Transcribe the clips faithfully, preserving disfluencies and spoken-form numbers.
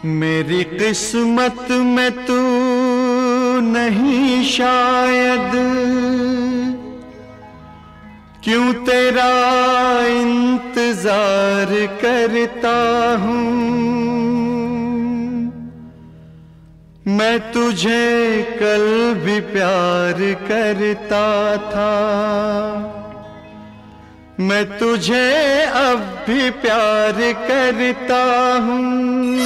मेरी किस्मत में तू नहीं शायद, क्यों तेरा इंतजार करता हूँ। मैं तुझे कल भी प्यार करता था, मैं तुझे अब भी प्यार करता हूँ।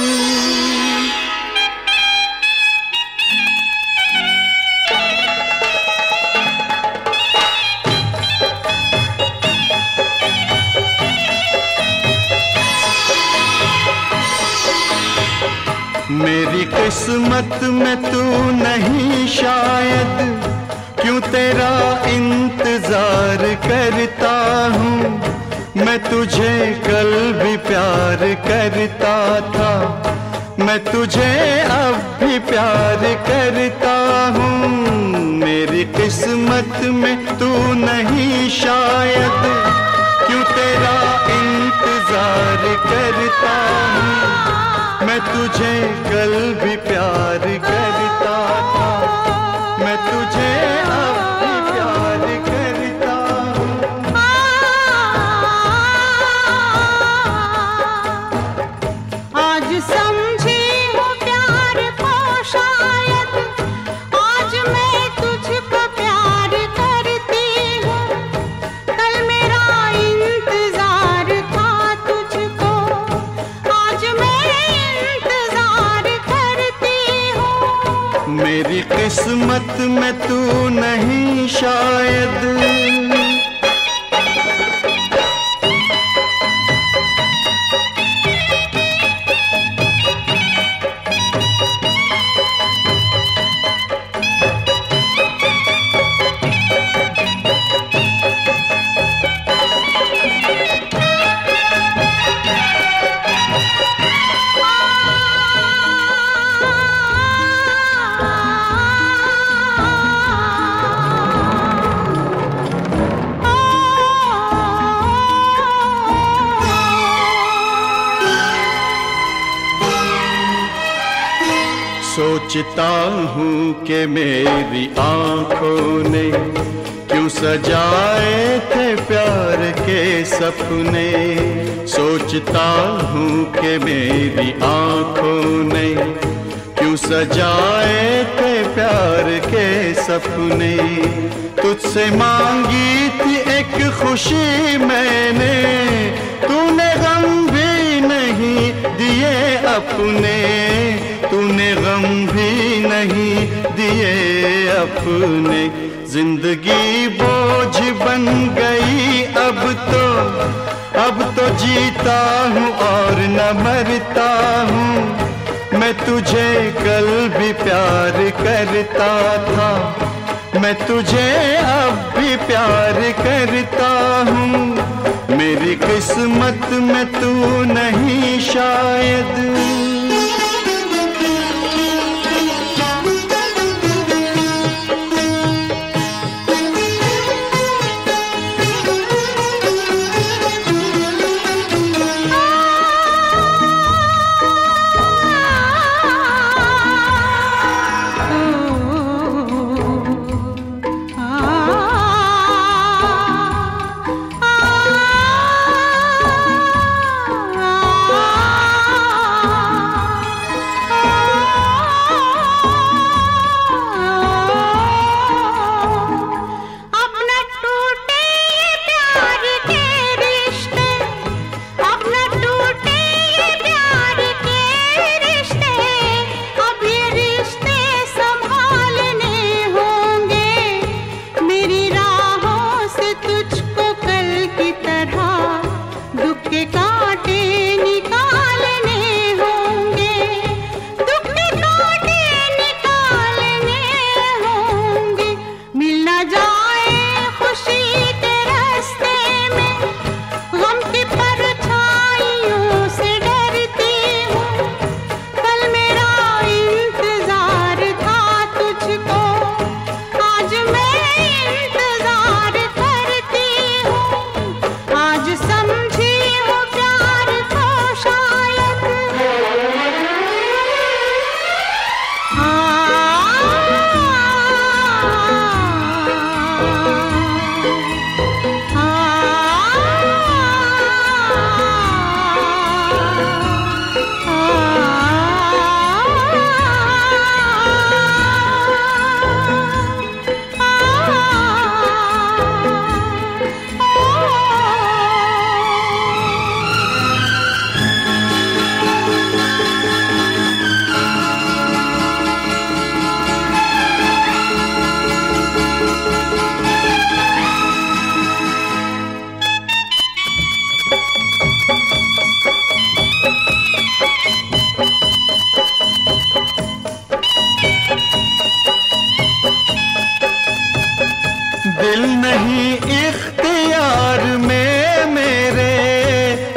मेरी किस्मत में तू नहीं शायद, क्यों तेरा इंतजार करता हूँ। मैं तुझे कल भी प्यार करता था, मैं तुझे अब भी प्यार करता हूँ। मेरी किस्मत में तू नहीं शायद, क्यों तेरा इंतजार करता हूँ। मैं तुझे कल भी प्यार करता था, मैं तुझे अब भी प्यार करता हूँ। आज समझी हूँ प्यार को शायद, आज मैं तुझको प्यार करती हूँ। कल मेरा इंतजार था तुझको, आज मैं मेरी किस्मत में तू नहीं शायद। सोचता हूँ कि मेरी आँखों ने क्यों सजाए थे प्यार के सपने। सोचता हूँ कि मेरी आँखों ने क्यों सजाए थे प्यार के सपने। तुझसे मांगी थी एक खुशी मैंने, तूने गम भी नहीं दिए अपने, तूने गम भी नहीं दिए अपने। जिंदगी बोझ बन गई अब तो, अब तो जीता हूँ और न मरता हूँ। मैं तुझे कल भी प्यार करता था, मैं तुझे अब भी प्यार करता हूँ। मेरी किस्मत में तू नहीं शायद।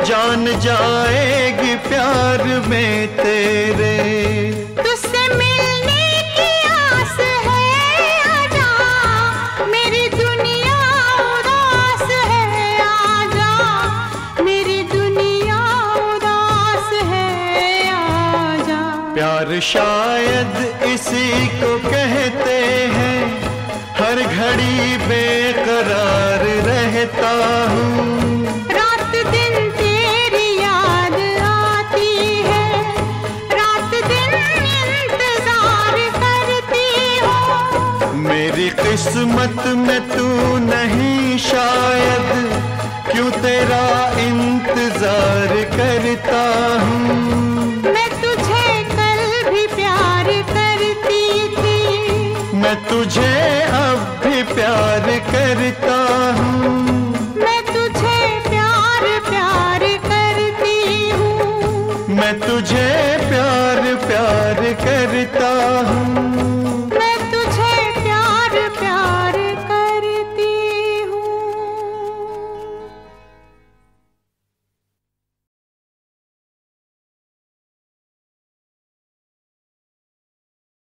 जान जाएगी प्यार में तेरे। तुझसे मिलने की आस है, आजा मेरी दुनिया उदास है, आजा मेरी दुनिया उदास है, आजा। प्यार शायद इसी को कहते हैं, हर घड़ी बेकरार रहता हूँ। रात दिन तेरी याद आती है, रात दिन इंतजार करती हूँ। मेरी किस्मत में तू नहीं शायद, क्यों तेरा इंतजार करता हूँ। मैं तुझे कल भी प्यार करती थी, मैं तुझे अब भी प्यार करता हूँ। मैं तुझे प्यार प्यार करती हूँ, मैं तुझे प्यार प्यार करता हूँ।